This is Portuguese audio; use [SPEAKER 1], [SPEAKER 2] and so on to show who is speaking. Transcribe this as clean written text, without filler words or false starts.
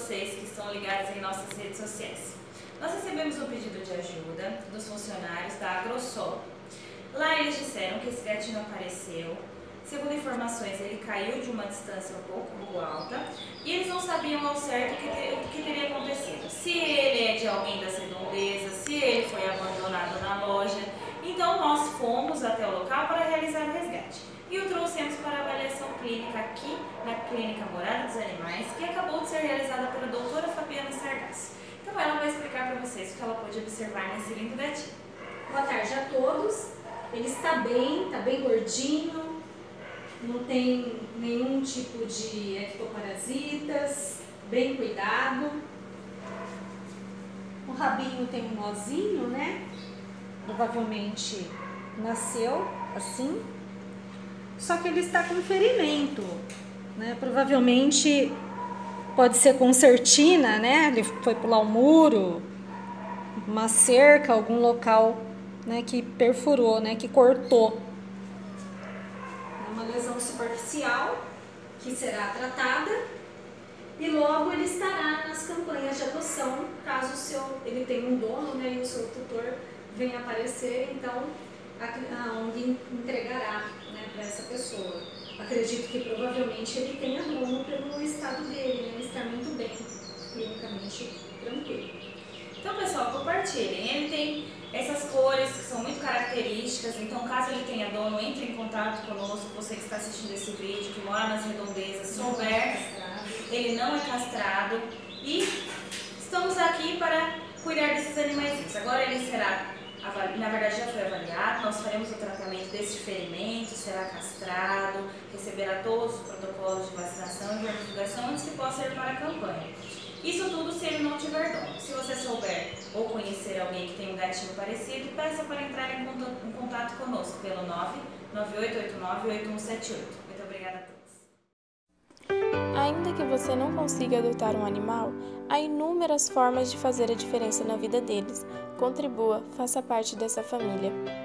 [SPEAKER 1] vocês que estão ligados em nossas redes sociais. Nós recebemos um pedido de ajuda dos funcionários da AgroSol. Lá eles disseram que esse gatinho apareceu. Segundo informações, ele caiu de uma distância um pouco alta e eles não sabiam ao certo o que teria acontecido. Se ele é de alguém das redondezas, se ele foi abandonado na loja. Então nós fomos até o local para realizar o resgate e o trouxemos para avaliação clínica aqui na Clínica Morada dos Animais, que acabou de ser realizada pela doutora Fabiana Sargasso. Então ela vai explicar para vocês o que ela pôde observar nesse lindo gatinho.
[SPEAKER 2] Boa tarde a todos. Ele está bem gordinho, não tem nenhum tipo de ectoparasitas, bem cuidado. O rabinho tem um nozinho, né? Provavelmente nasceu assim, só que ele está com ferimento, né? Provavelmente pode ser concertina, né? Ele foi pular um muro, uma cerca, algum local, né, que perfurou, né, que cortou. É uma lesão superficial que será tratada e logo ele estará nas campanhas de adoção, caso ele tenha um dono, né, e o seu tutor venha aparecer, então a ONG entregará, né, para essa pessoa. Acredito que provavelmente ele tenha dono pelo estado dele, né, ele está muito bem, clinicamente tranquilo.
[SPEAKER 1] Então, pessoal, compartilhem. Ele tem essas cores que são muito características, então caso ele tenha dono, entre em contato conosco, você que está assistindo esse vídeo, que mora nas redondezas, souber, ele não é castrado e estamos aqui para cuidar desses animaizinhos. Agora ele será, na verdade já foi avaliado, nós faremos o tratamento desse ferimento, será castrado, receberá todos os protocolos de vacinação e vermifugação antes que possa ir para a campanha. Isso tudo se ele não tiver dono. Se você souber ou conhecer alguém que tem um gatinho parecido, peça para entrar em contato conosco pelo 99889-8178. Muito obrigada a todos.
[SPEAKER 3] Ainda que você não consiga adotar um animal, há inúmeras formas de fazer a diferença na vida deles. Contribua, faça parte dessa família.